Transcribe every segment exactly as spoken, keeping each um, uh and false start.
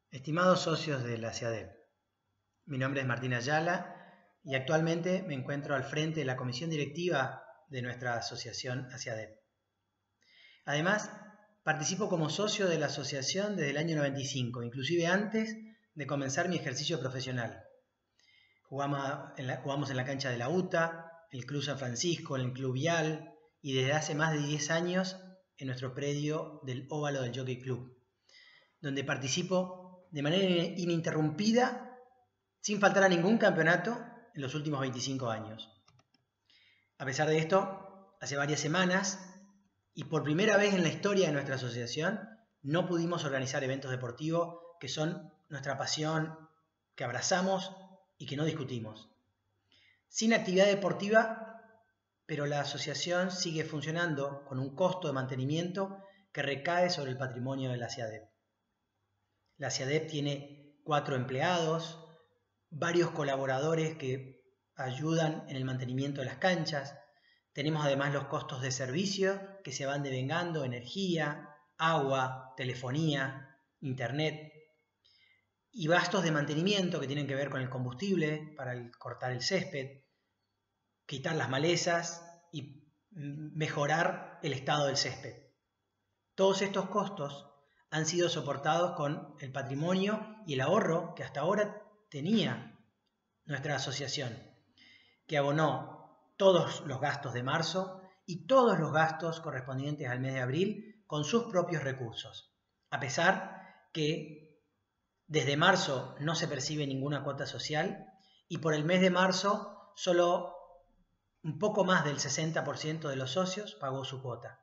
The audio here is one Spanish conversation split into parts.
Estimados socios de la SIADEP, mi nombre es Martín Ayala y actualmente me encuentro al frente de la comisión directiva de nuestra asociación SIADEP. Además, participo como socio de la asociación desde el año noventa y cinco, inclusive antes de comenzar mi ejercicio profesional. Jugamos en la, jugamos en la cancha de la UTA, el Club San Francisco, en el Club Vial y desde hace más de diez años en nuestro predio del Óvalo del Jockey Club, donde participo de manera ininterrumpida, sin faltar a ningún campeonato en los últimos veinticinco años. A pesar de esto, hace varias semanas, y por primera vez en la historia de nuestra asociación, no pudimos organizar eventos deportivos que son nuestra pasión, que abrazamos y que no discutimos. Sin actividad deportiva, pero la asociación sigue funcionando con un costo de mantenimiento que recae sobre el patrimonio de la SIADEP. La SIADEP tiene cuatro empleados, varios colaboradores que ayudan en el mantenimiento de las canchas. Tenemos además los costos de servicio que se van devengando: energía, agua, telefonía, internet, y gastos de mantenimiento que tienen que ver con el combustible para el, cortar el césped, quitar las malezas y mejorar el estado del césped. Todos estos costos han sido soportados con el patrimonio y el ahorro que hasta ahora tenía nuestra asociación, que abonó todos los gastos de marzo y todos los gastos correspondientes al mes de abril con sus propios recursos, a pesar que desde marzo no se percibe ninguna cuota social y por el mes de marzo solo un poco más del sesenta por ciento de los socios pagó su cuota.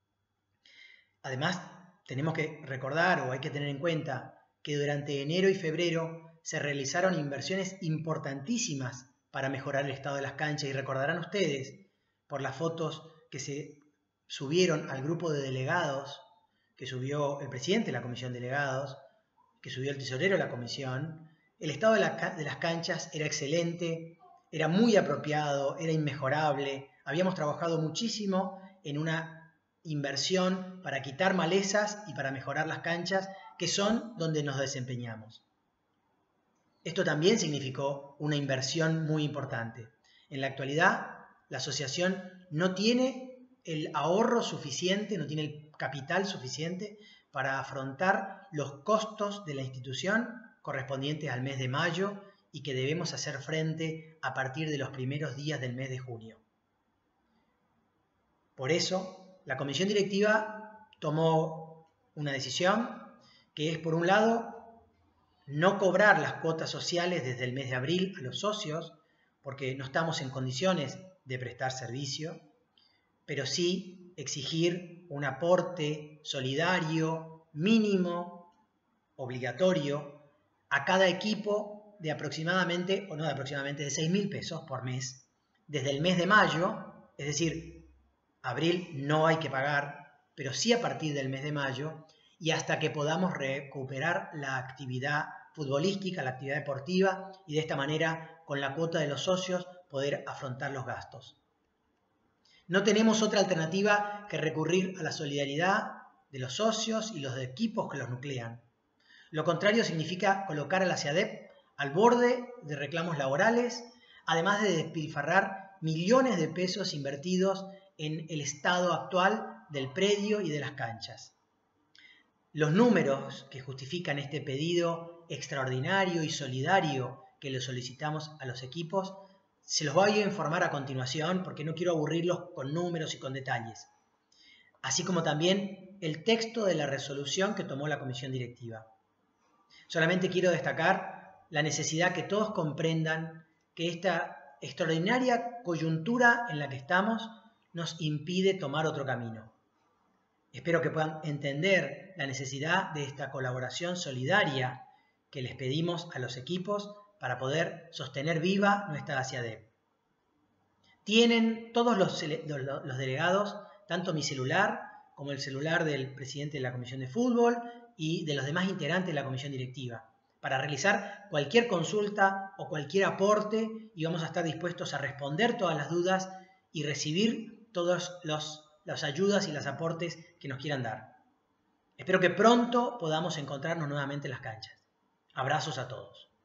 Además, tenemos que recordar o hay que tener en cuenta que durante enero y febrero se realizaron inversiones importantísimas para mejorar el estado de las canchas, y recordarán ustedes por las fotos que se subieron al grupo de delegados, que subió el presidente de la comisión de delegados, que subió el tesorero de la comisión. El estado de, la, de las canchas era excelente, era muy apropiado, era inmejorable. Habíamos trabajado muchísimo en una inversión para quitar malezas y para mejorar las canchas, que son donde nos desempeñamos. Esto también significó una inversión muy importante. En la actualidad, la asociación no tiene el ahorro suficiente, no tiene el capital suficiente para afrontar los costos de la institución correspondientes al mes de mayo y que debemos hacer frente a partir de los primeros días del mes de junio. Por eso, la comisión directiva tomó una decisión que es, por un lado, no cobrar las cuotas sociales desde el mes de abril a los socios, porque no estamos en condiciones de prestar servicio, pero sí exigir un aporte solidario, mínimo, obligatorio, a cada equipo de aproximadamente, o no de aproximadamente, de seis mil pesos por mes, desde el mes de mayo, es decir, abril no hay que pagar, pero sí a partir del mes de mayo y hasta que podamos recuperar la actividad futbolística, la actividad deportiva, y de esta manera, con la cuota de los socios, poder afrontar los gastos. No tenemos otra alternativa que recurrir a la solidaridad de los socios y los de equipos que los nuclean. Lo contrario significa colocar a la SIADEP al borde de reclamos laborales, además de despilfarrar millones de pesos invertidos en el estado actual del predio y de las canchas. Los números que justifican este pedido extraordinario y solidario que le solicitamos a los equipos, se los voy a informar a continuación porque no quiero aburrirlos con números y con detalles, así como también el texto de la resolución que tomó la comisión directiva. Solamente quiero destacar la necesidad que todos comprendan que esta extraordinaria coyuntura en la que estamos nos impide tomar otro camino. Espero que puedan entender la necesidad de esta colaboración solidaria que les pedimos a los equipos para poder sostener viva nuestra SIADEP. Tienen todos los, los, los delegados, tanto mi celular como el celular del presidente de la comisión de fútbol y de los demás integrantes de la comisión directiva, para realizar cualquier consulta o cualquier aporte, y vamos a estar dispuestos a responder todas las dudas y recibir todas las ayudas y los aportes que nos quieran dar. Espero que pronto podamos encontrarnos nuevamente en las canchas. Abrazos a todos.